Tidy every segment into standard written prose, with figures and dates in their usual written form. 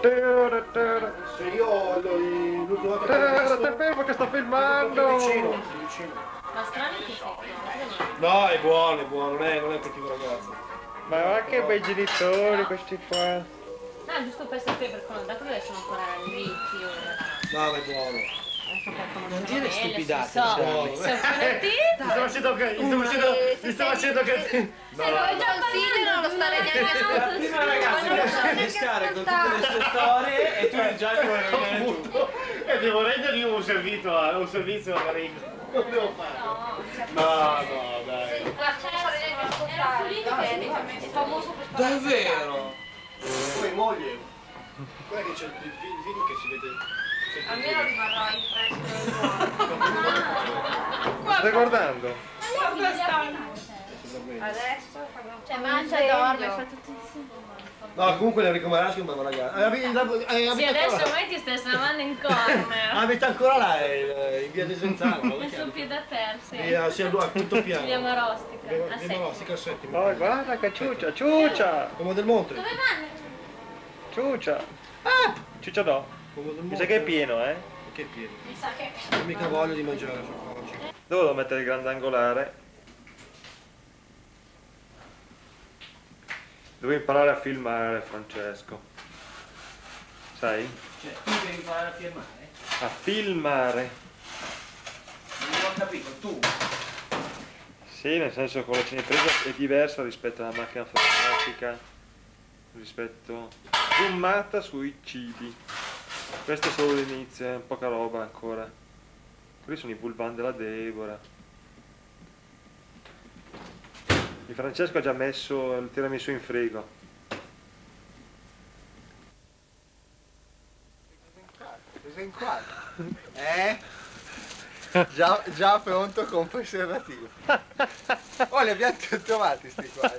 Se io l'ultima volta Stai fermo che sto filmando! vicino. Ma strano che sei. No, è buono, non è un cattivo ragazzo. Ma guarda che bei genitori questi qua. No, giusto per sapere, perché non dato che sono ancora all'inizio. No, ma è buono. Non dire stupidate, Sono Cioè. venuti. Mi sto facendo che... Se vuoi già figlio non lo stare neanche prima ragazzi lascia pescare con tutte le sue storie e tu già li vuoi rovinare tutto. E devo rendergli un servizio a Marico. Non devo fare. No, dai. È famoso per Davvero? Poi moglie. Guarda che c'è il film che si vede... Almeno rimarrà impresso. Stai guardando? Adesso Cioè mangia, dorme, fa tutto insieme. No, comunque l'Enrico Maraschi è un bravo ragazzo. sì, adesso ormai ti stai stavando in corner. Abita ancora là, in via Desenzano. Nel suo piede a terra, sì. Sì, a quinto piano. Via Marostica. A Via sé. Marostica, al settimo. Oh, guarda che ciuccia, ciuccia! Uomo del Monte. Dove vanno? Ciuccia! Ciuccia no. Uomo del Mi Monte. sa che è pieno, eh? Che è pieno. Mi sa che... Non mica voglio di mangiare oggi. Dove devo mettere il grandangolare? Devo imparare a filmare, Francesco. Sai? Cioè, tu devi imparare a firmare? A filmare. Non ho capito, tu. Sì, nel senso che la cinepresa è diversa rispetto alla macchina fotografica, rispetto zoomata sui cibi. Questo è solo l'inizio, è poca roba ancora. Quelli sono i bulvan della Deborah. Il Francesco ha già messo il tiramisù in frigo. Cosa in quadro? Già pronto con preservativo. Oh, li abbiamo trovati sti qua.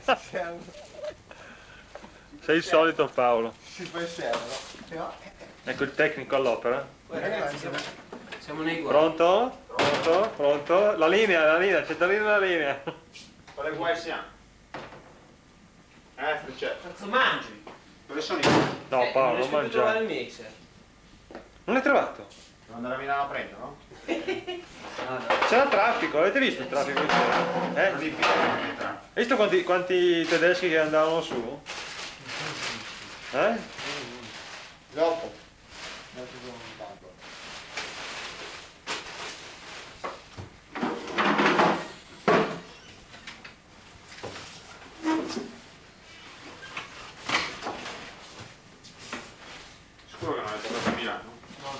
Sei il solito Paolo. Si preservano. Però... Ecco il tecnico all'opera. Ragazzi, siamo nei guai. Pronto? Pronto? Pronto? La linea, centralino la linea. Quale guai siamo? Francesco. Cazzo mangi? Dove sono io? No Paolo, non riesco a trovare mangiare. il mixer. Non l'hai trovato? Devo andare a Milano a prendere, no? C'era traffico, avete visto il traffico? Hai visto quanti tedeschi che andavano su? Dopo. Sicuro che non è tornato a Milano?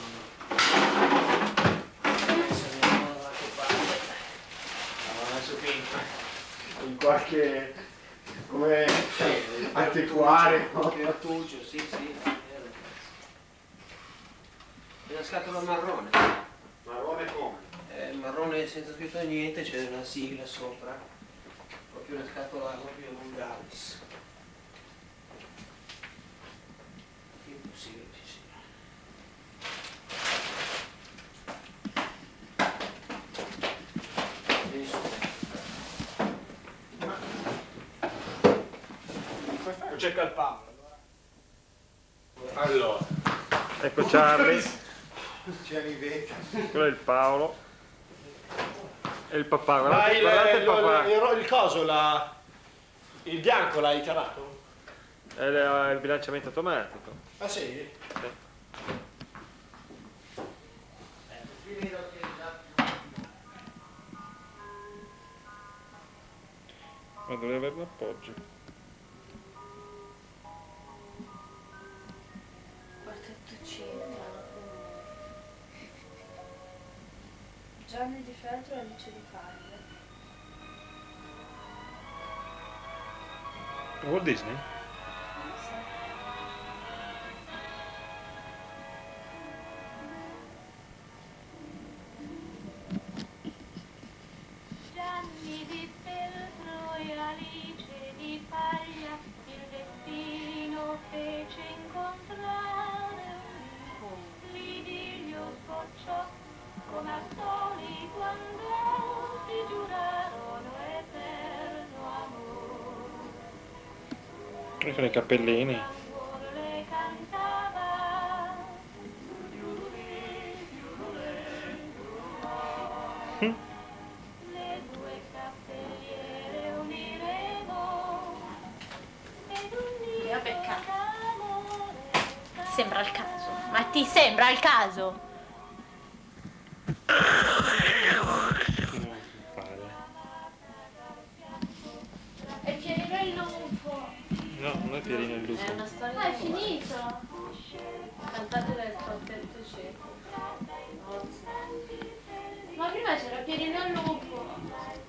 Adesso che in qualche come antiquario. Pertugio, sì, sì. È una scatola marrone. Marrone come? Marrone senza scritto niente, c'è una sigla sopra. Proprio una scatola proprio vulgaris. Impossibile ci sia. Cerca il Paolo. Allora. Ecco Charlie, C'erano i vetri. quello è il Paolo. E il papà, Ma guardate il papà. il coso, il bianco l'hai chiamato? È il bilanciamento automatico. Ah sì? Ma dovrei avere un appoggio. Quartetto c'entra. Gianni di Feltro e Alice di Paglia. Walt Disney? Gianni di Feltro e Alice di Paglia, il destino fece incontrare un l'idillio scocciò, come al solito andò, si giurarono eterno amore. Con i cappellini. L'amor le cantava Che peccato. Sembra il caso. Ma ti sembra il caso? È Pierino il lupo. No, non è Pierino il lupo. È una storia. Ah, è finito. Cantate del XVIII secolo. Ma prima c'era Pierino il lupo.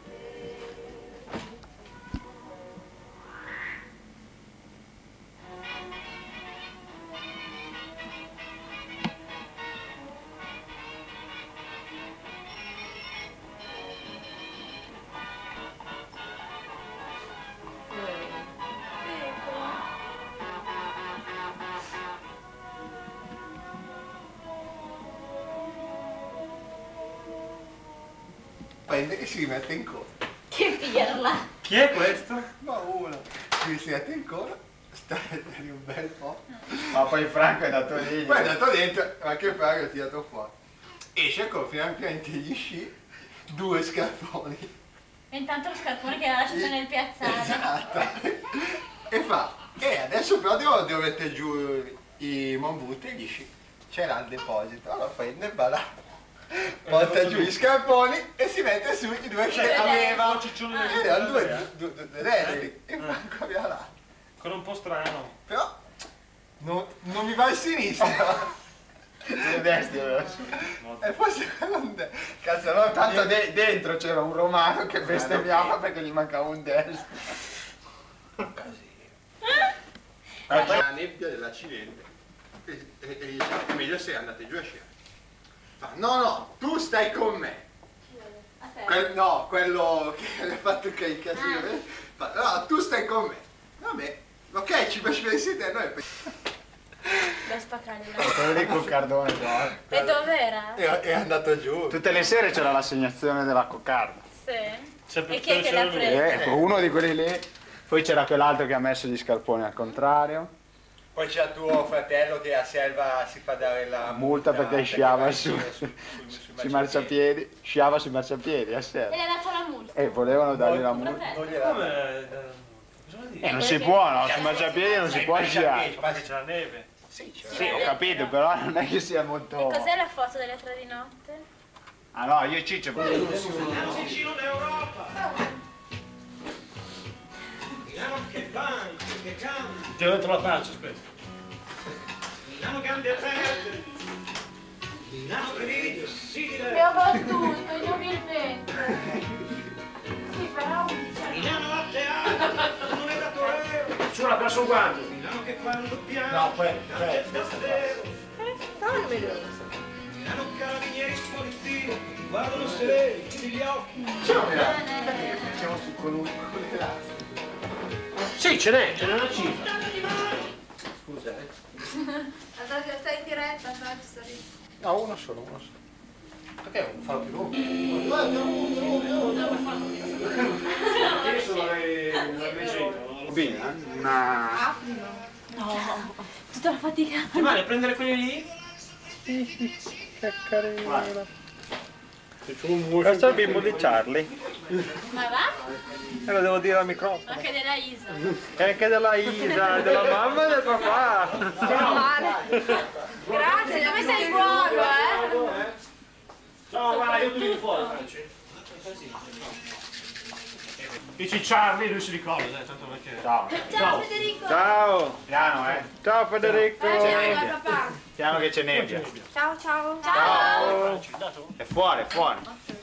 Prende e si rimette in coda. Che pirla. Chi è questo? Ma uno si mette in coda, sta lì un bel po'. Ma poi Franco è andato lì. Poi è andato dentro, anche Franco ha tirato fuori. Esce con finalmente gli sci, 2 scarponi. E intanto lo scarpone che aveva lasciato nel piazzale. Esatto. E fa, adesso però devo mettere giù i Monbut e gli sci. C'era il deposito, allora prende, va là, porta giù gli scarponi e si mette su i 2 che aveva. Ed erano due destri, e Franco aveva là. Ancora un po' strano. Però non mi va a sinistra. Due destri aveva. E forse non cazzo, no, Tanto dentro c'era un romano che bestemmiava perché gli mancava un destro. la nebbia dell'accidente e gli dice è meglio se andate giù a sciare. Fa, no, tu stai con me. No, quello che ha fatto il casino. Fa, no, tu stai con me. Vabbè, ok, ci pensi te, noi. Vespa canina. Quello lì col cardone qua. E dov'era? È andato giù. Tutte le sere c'era l'assegnazione della coccarda. Sì. E chi è che l'ha presa? Uno di quelli lì. Poi c'era quell'altro che ha messo gli scarponi al contrario. Poi c'è tuo fratello che a Selva si fa dare la Multa perché sciava sui marciapiedi. marciapiedi. Sciava sui marciapiedi a sera. E le ha dato la multa. E volevano dargli la multa. Non gliela dà. Cosa vuol dire? Non si può, no? Sui marciapiedi non si può sciare. C'è la neve. Sì, c'è. Sì, ho capito, però non è che sia molto... E cos'è la foto delle 3 di notte? Ah no, io e Ciccio... Vicino d'Europa! Milano che banco, che cambia! Ti ho detto la pancia, aspetta. Milano gambe aperte! Milano che ride, sì, Mi ho battuto inutilmente. Sì, però Milano a teatro, non è da torero! Ci vuole perso un guanto. Milano che quando piange, No, piange davvero! Toglimi. Milano carabinieri polizia, guardano sereni, chiudi gli occhi! Siamo su con un elastico. Sì, ce n'è una cifra. Scusa, Andate, stai in diretta, andate, stai. No, uno solo. Perché non farlo più lungo? Io sono le Bina? Una... No. Tutta la fatica. Ti male a prendere quelli lì? Che carino. Questo è il bimbo di Charlie. Ma va? E lo devo dire al microfono. Anche della Isa. E anche della Isa, della mamma e del papà. Grazie, dove sei buono, eh? No, guarda, io ti fuori, Franci. Dici Charlie, lui si ricorda, tanto perché... Ciao. Ciao Federico. Ciao. Piano, Ciao Federico. Ciao papà. Piano che c'è nebbia. Ciao ciao. Ciao. È fuori, è fuori.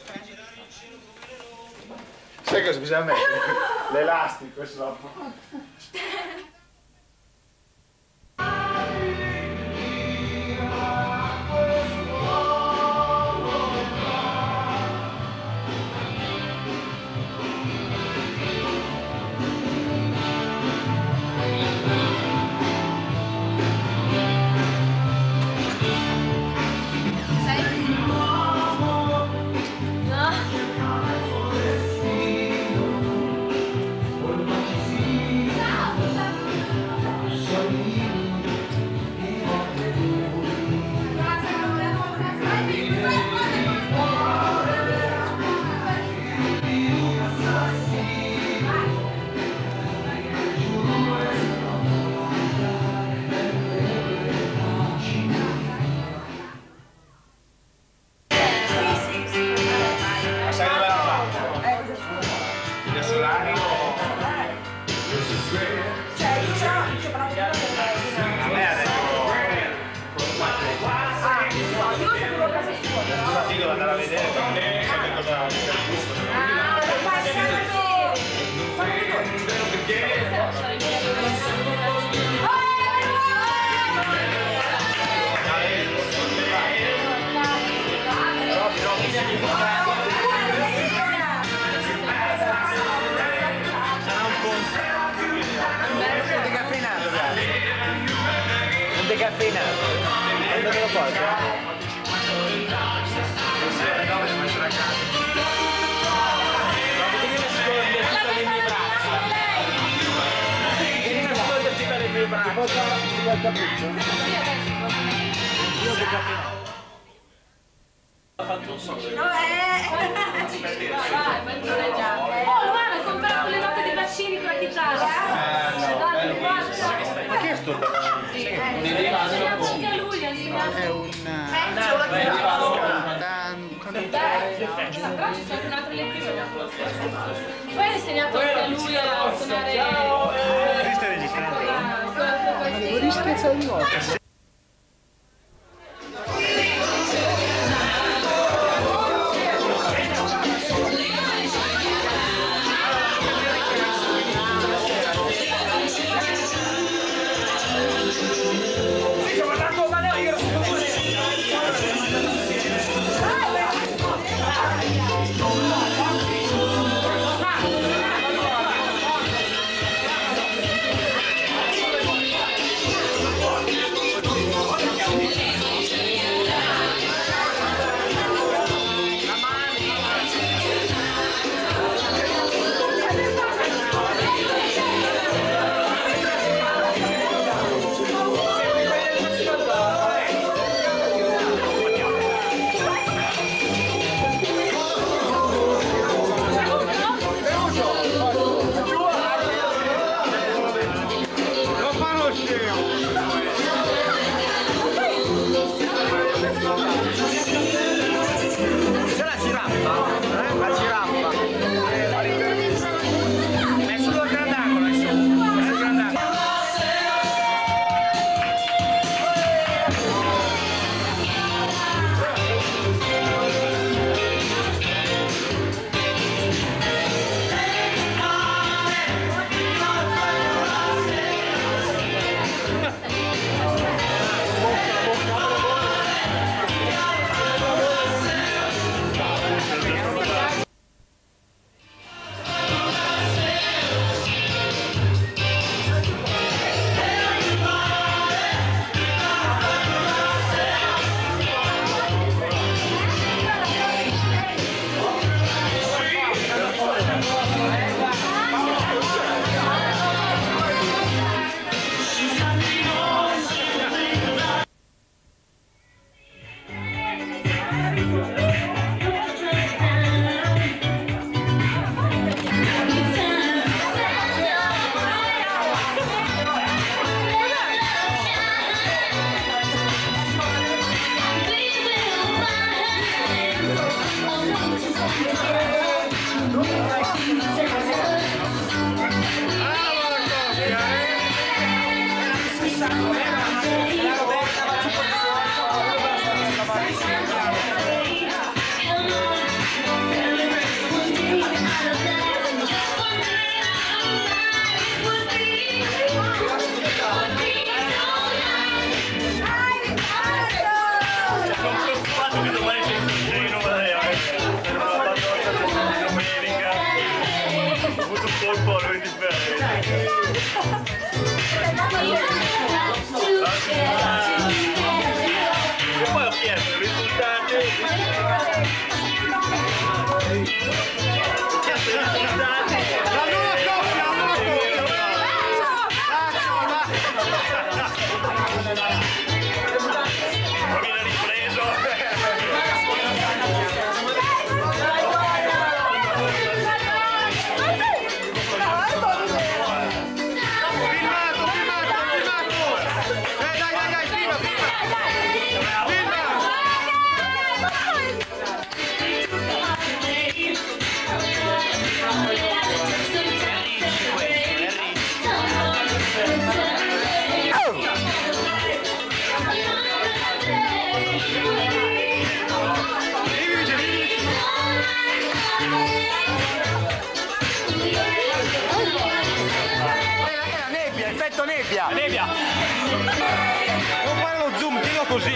Sai cosa bisogna mettere? L'elastico sopra. Ciao. decaffeinato. Andate da parte. Devi nasconderti dalle mie braccia. Devi nasconderti dalle mie braccia. Il cappuccio? Io ho decaffeinato. Oh, Luana, ha comprato le note dei vaccini con la chitarra. Ma che è sto vaccino? Anche a lui ha insegnato. È un... Però ci sono anche un'altra lezione. Poi ha insegnato anche a lui a suonare. Stai registrando? Devo rischiazzare di nuovo. Nebbia! Non fare lo zoom, dillo così,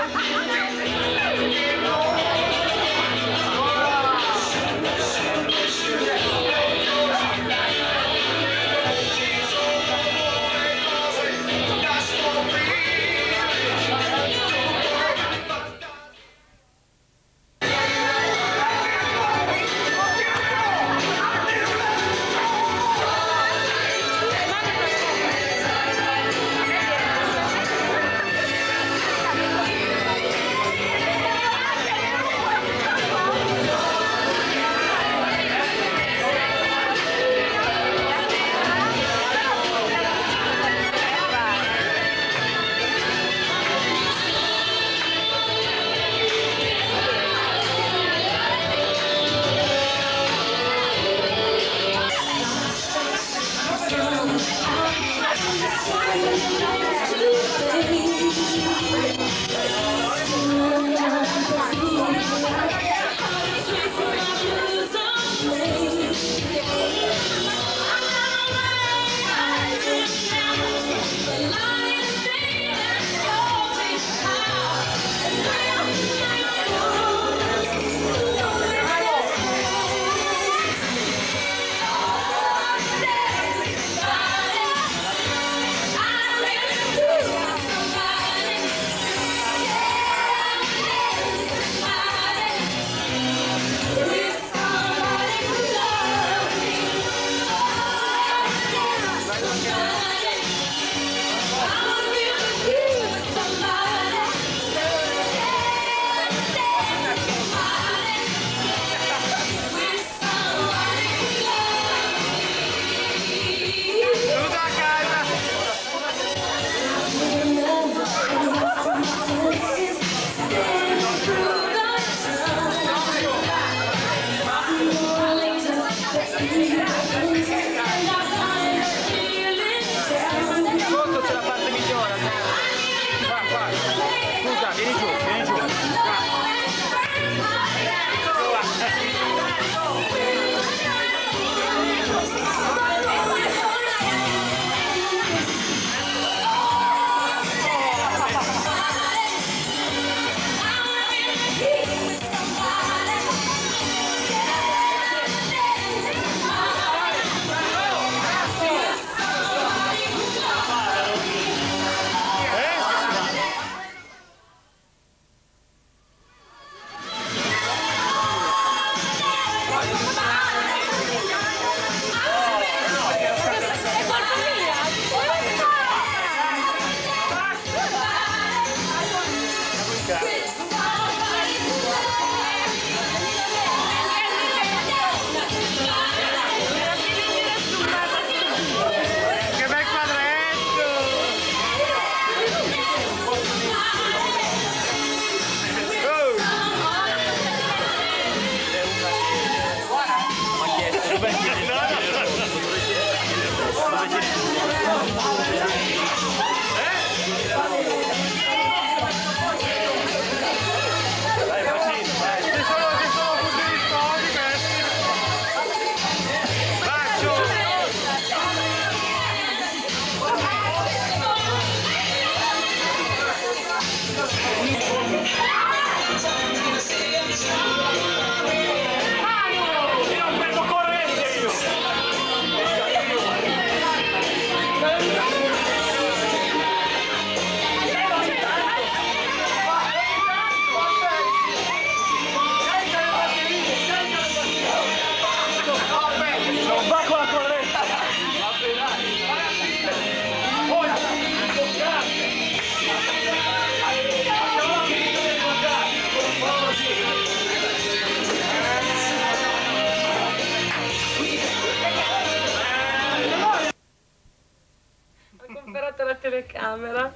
La telecamera.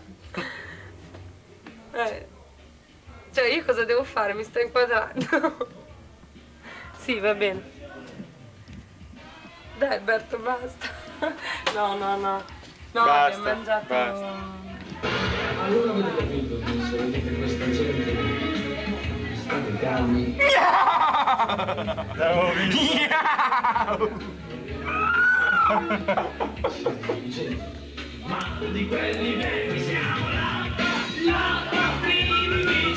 Cioè io cosa devo fare? Mi sto inquadrando. Sì, va bene. Dai Alberto, basta. No, no, no. No, Basta, abbiamo mangiato. basta. Allora avete capito che se vedete questa gente state calmi. L'avevo visto. Ma di quelli veri siamo là, là, primi.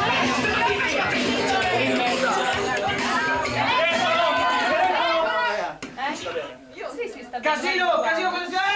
Casino, casino, cosa c'è?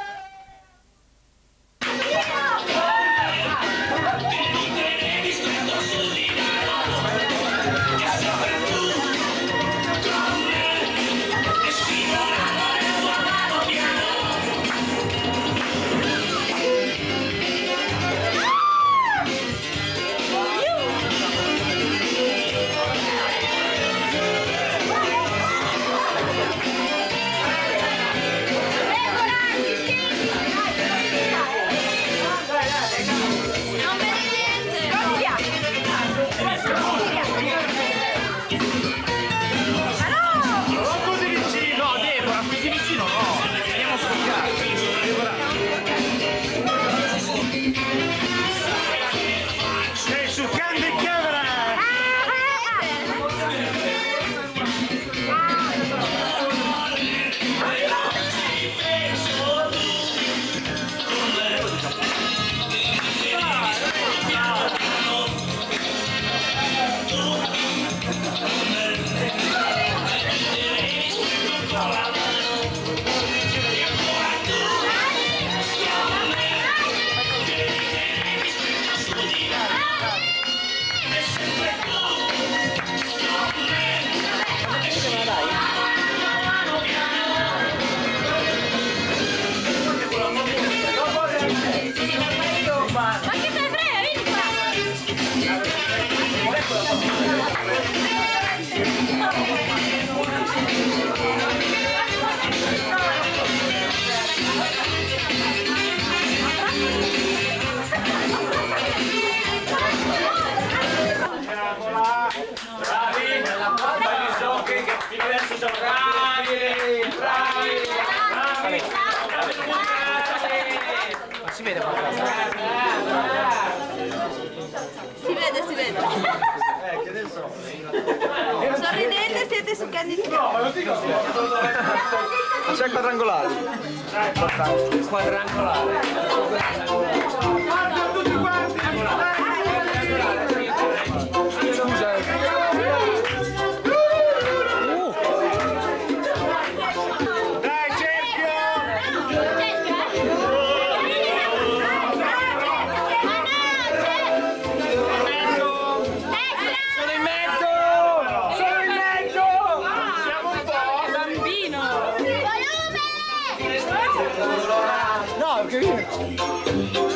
Si vede qualcosa? Si vede, si vede. Che ne so. Sorridete, siete su Candy Crush. No, ma lo dico. Ma c'è il quadrangolare. Quadrangolare. Guarda, tutti quanti. Scusa. Dai, cerchio! Sono in mezzo! Sono in mezzo! Siamo un po'! Bambino! Volume! No, che viene.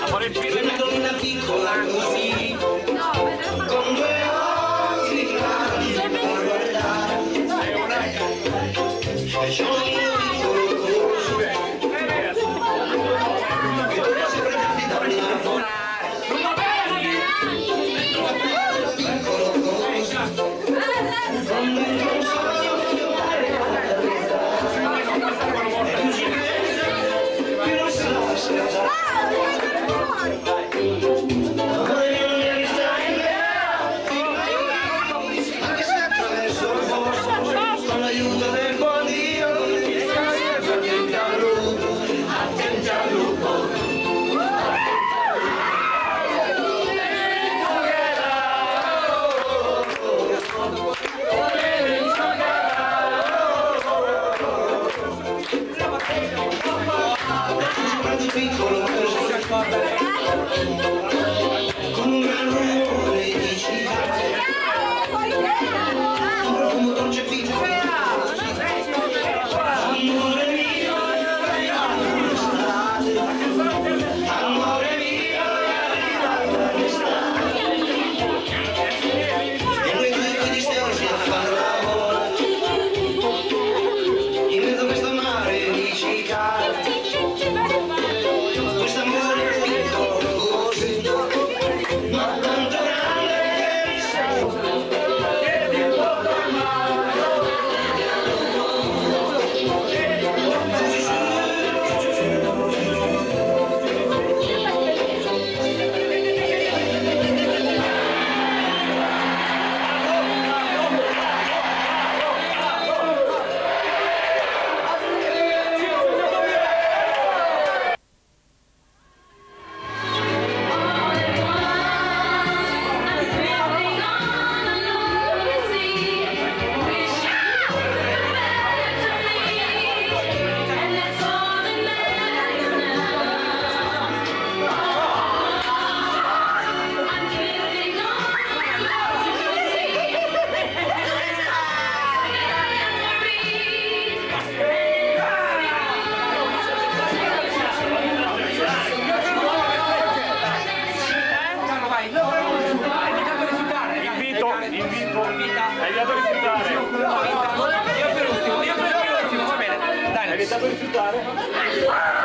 Hai vietato di rifiutare. Io per ultimo, va bene. Dai, Hai vietato di rifiutare.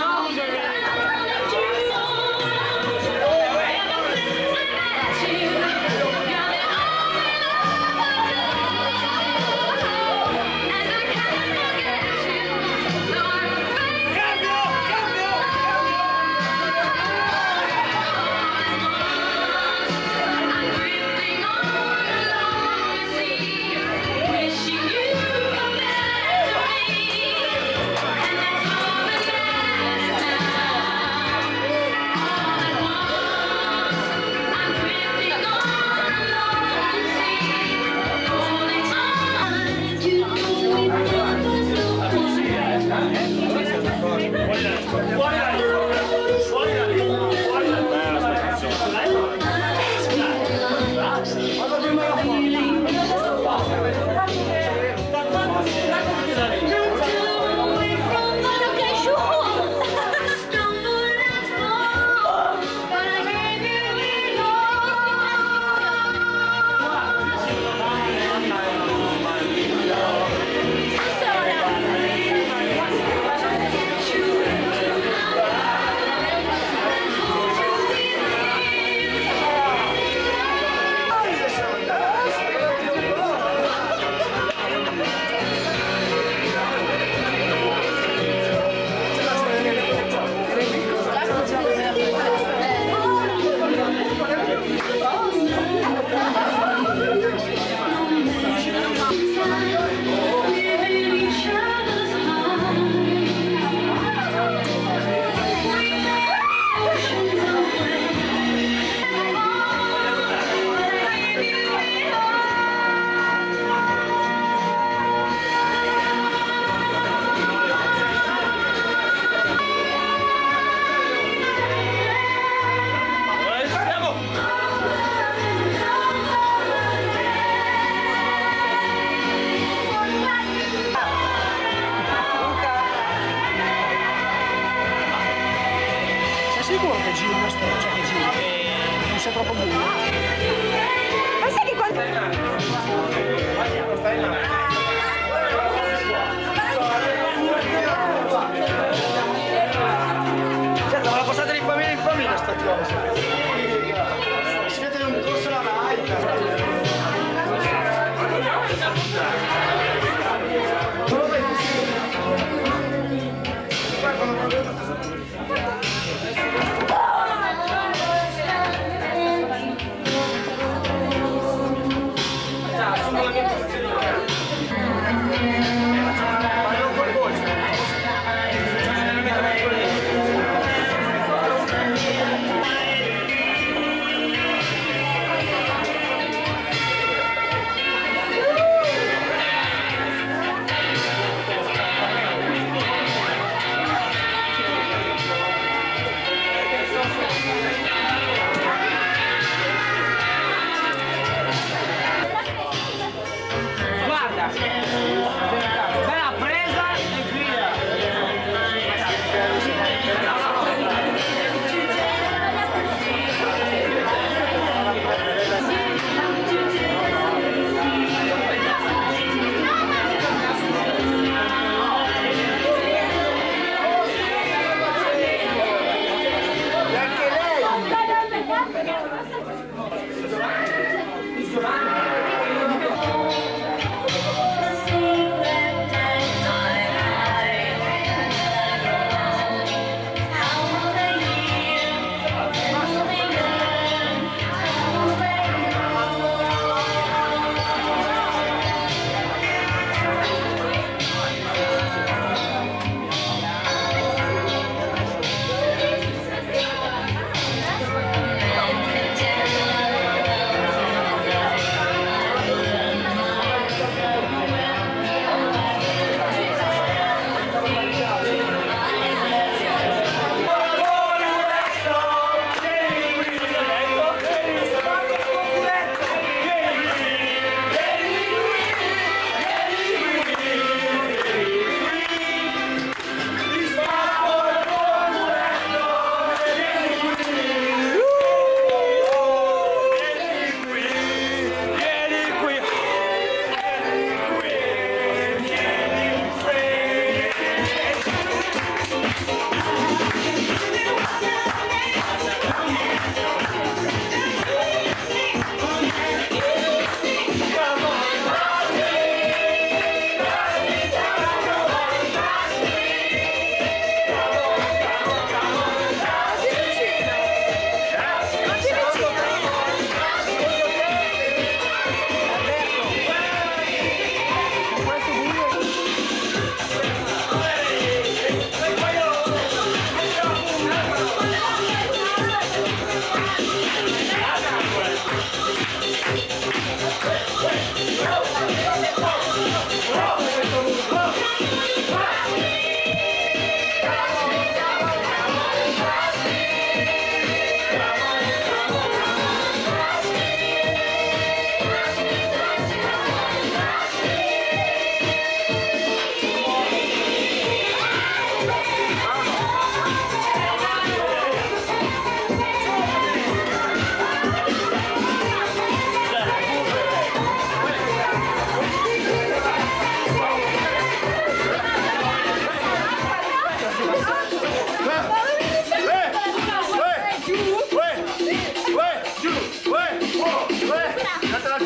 Sicuro che giri una strada, cioè che giri, che non sia troppo buio. Ma sai che quando... Certo, ma la passate di famiglia in famiglia sta cosa. Siete in un corso alla laica.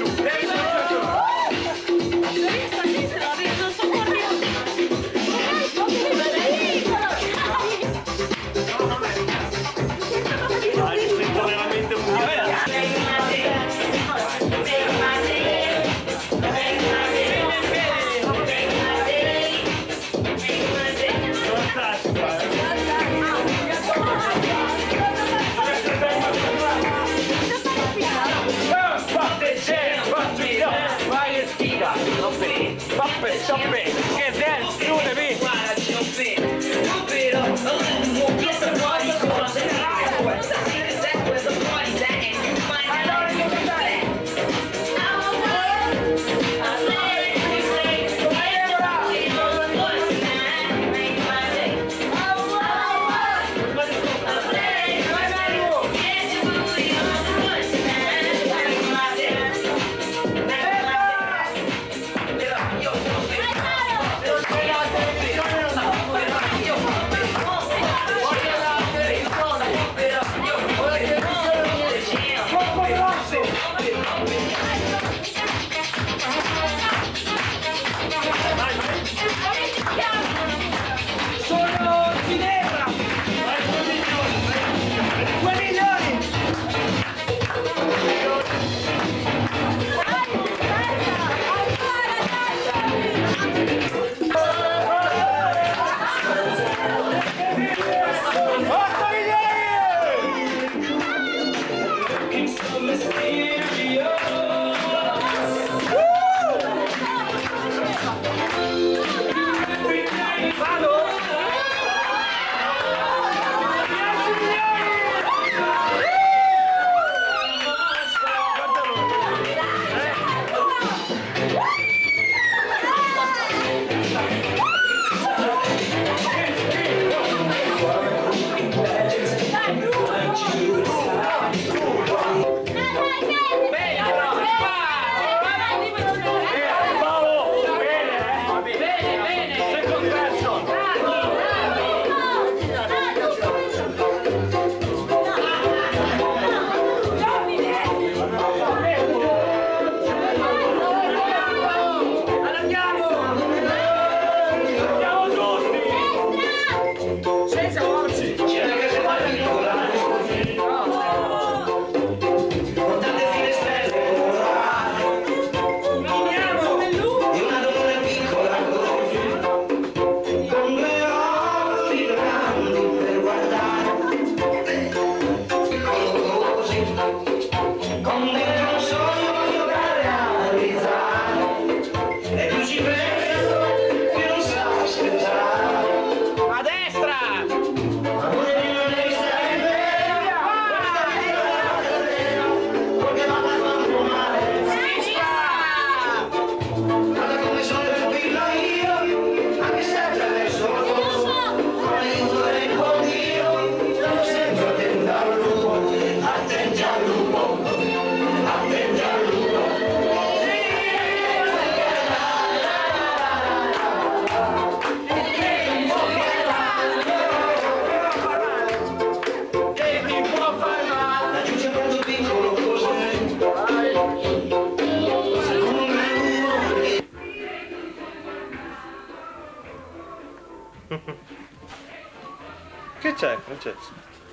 Che c'è, Francesco?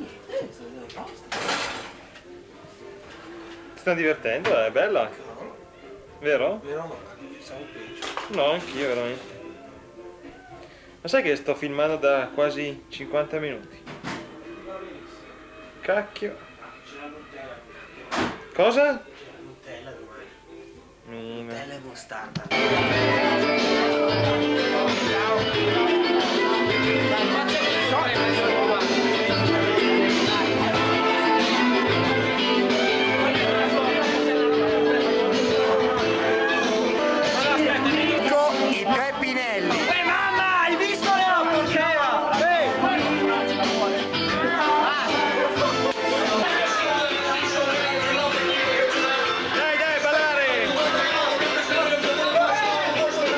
Ti sta divertendo? È bella? Vero? Vero no, siamo peggio. No, anch'io veramente. Ma sai che sto filmando da quasi 50 minuti? Cacchio. Cosa? Nutella domani. Mina. Nutella e mostarda. I Peppinelli. Mamma, hai visto la porchera? Dai, dai, ballare!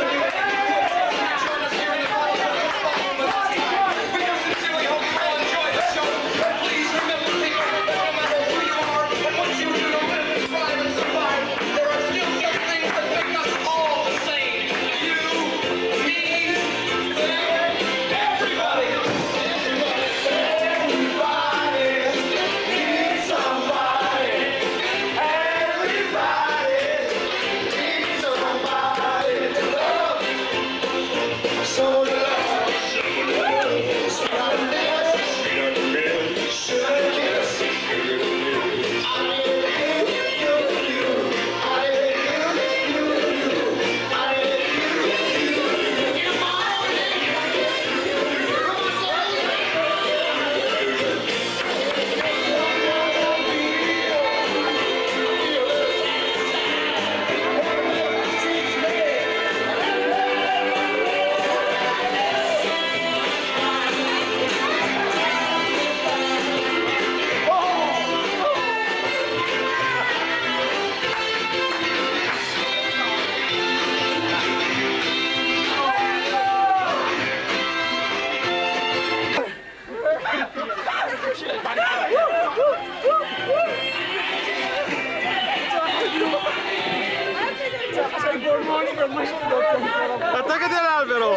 Attaccati all'albero!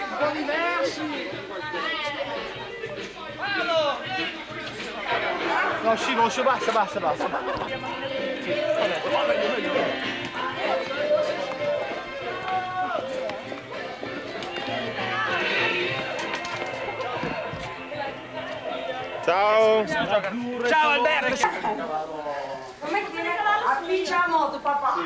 No, scivolo, basta. Ciao! Ciao Alberto! Come che appiccia a moto, papà?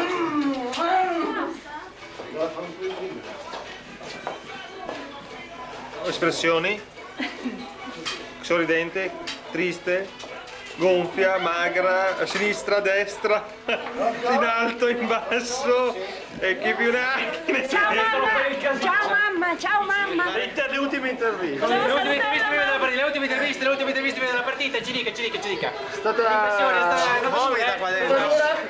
Espressioni? Sorridente, triste, gonfia, magra, a sinistra, a destra, in alto, in basso, e chi più ne ha. Ciao mamma, ciao mamma. Le ultime interviste. Le ultime interviste prima della partita, ci dica. È stata morbida qua dentro.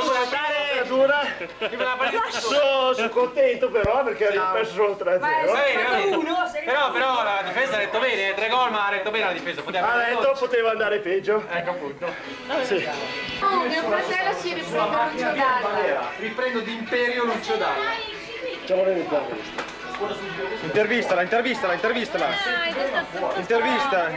Sono contento però perché abbiamo perso solo 3-0. Però la difesa ha detto bene, 3 gol, ma ha detto bene la difesa. Poteva andare peggio. Ecco appunto. Sì. Mio fratello si riprende Lucio Dalla. Riprendo d'imperio Lucio Dalla. Facciamo l'intervista. Intervistala. Intervista.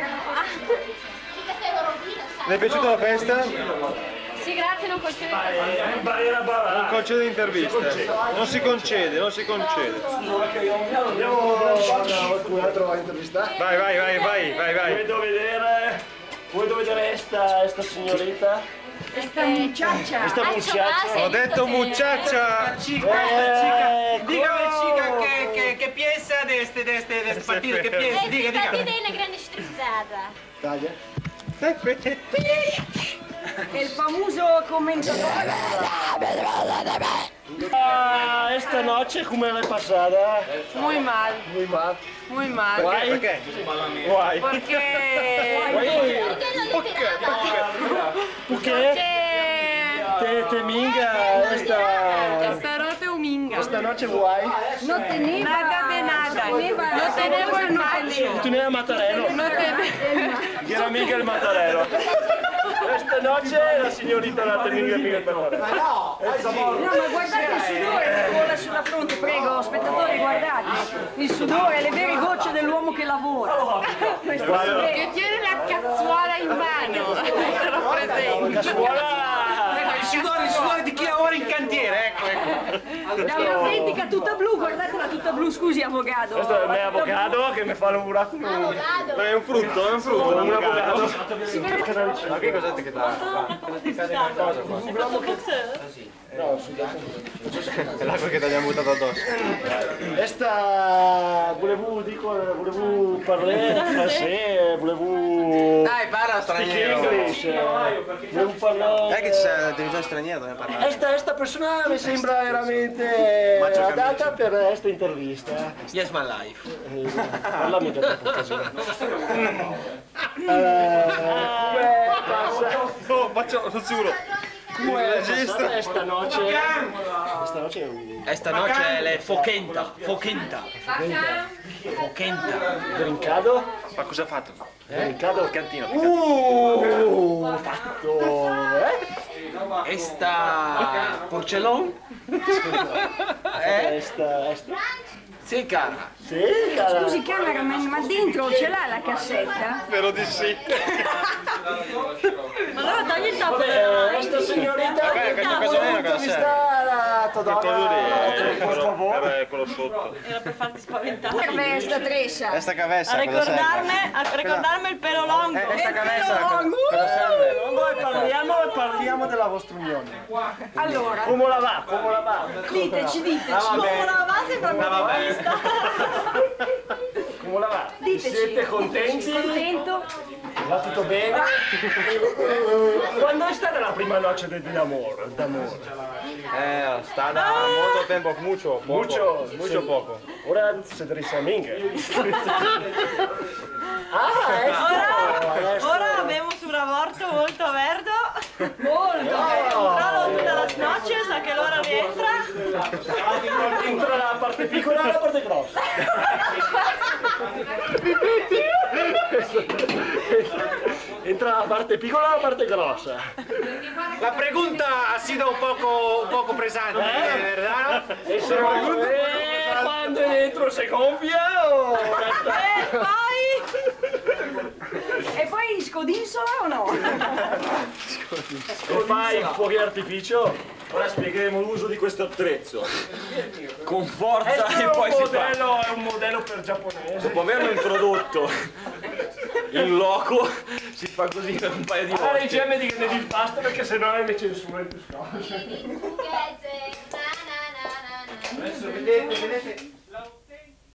Le è piaciuta la festa? Sì, grazie, non concedo. Non concede interviste. Non si concede. Andiamo qualcun altro a intervistare. Vai. Vuoi vedere esta signorita? Questa muchacha. Questa muchacha. Ho detto muchacha! Dígame chica che piensa de este partido, che piensa, dica. Partita è una grande strizzata. Taglia. Il famoso commentatore. Esta noche come l'hai passata? Muy mal. Guai? Perché? Guai. Perché Te minga esta noche huminga. esta noche guai? No teneva Nada de nada. No tenemos el macho. Tu ne hai Mattarello? No tenemos. Che era mica il Mattarello. Questa noche la signorita la mica il Mattarello. No, ma guardate il sudore che vola sulla fronte, prego, spettatori, guardate. Il sudore, le vere gocce dell'uomo che lavora. Che tiene la cazzuola in mano. Te lo presento. Il sudore di chi lavora in cantiere, ecco. È un'autentica tutta blu, guardatela tutta blu, scusi avvocato. Questo è il mio avvocato che mi fa lavorare con lui. È un frutto, Un avvocato. Ma che cos'è che dà? No, È l'acqua che ti abbiamo buttato addosso. Questa volevo parlare francese, volevo Dai, parla straniero. volevo parlare. Che c'è la televisione straniera dove parlare? Questa persona mi sembra veramente adatta per questa intervista. Yes, my life. Parla mica troppo casino. Come passa? No, faccio sicuro. Come passa questa noce? Esta noche è fochenta. Brincado? Ma cosa ha fatto? Brincado? Il cantino. Fatto! Esta porcellon? Esta? Sì, cara. Sì, cara. Scusi cameraman, ma dentro ce l'ha la cassetta? Spero di sì. Allora togli il tappo. Questa signorita per favore. Quello sotto. Era per farti spaventare. Per sta tressa. Questa cavessa, A ricordarmi il pelo longo. questa cavessa, Parliamo della vostra unione. Allora, Come la va? diteci. Come la base per una vista. Come la va? Diteci. Siete contenti? Contento? Va tutto bene? Quando è stata la prima noce d'amore? Sta da molto tempo, mucho poco. Ora siete risaminga. Ora abbiamo un aborto molto verde. Controllo tutta la noches a che l'ora rientra. Entra la parte piccola e la parte grossa. Entra la parte piccola e la parte grossa. La pregunta ha sido un poco pesante, ¿verdad? Quando entro si gonfia o... Vai! E poi scodinzola o no? E fai fuochi d'artificio? Ora spiegheremo l'uso di questo attrezzo. Con forza e poi si fa. È un modello per giapponese. Dopo averlo introdotto in loco, si fa così per un paio di volte. Allora diciamo di il pasto perché sennò mi censura in più cose. Adesso vedete